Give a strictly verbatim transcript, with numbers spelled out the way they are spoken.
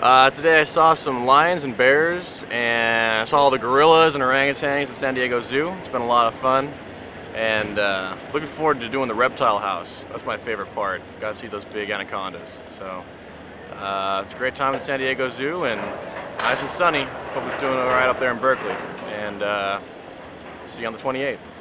Uh, today I saw some lions and bears, and I saw all the gorillas and orangutans at San Diego Zoo. It's been a lot of fun, and uh, looking forward to doing the reptile house. That's my favorite part. Got to see those big anacondas. So uh, it's a great time at San Diego Zoo, and nice and sunny. Hope it's doing all right up there in Berkeley, and uh, see you on the twenty-eighth.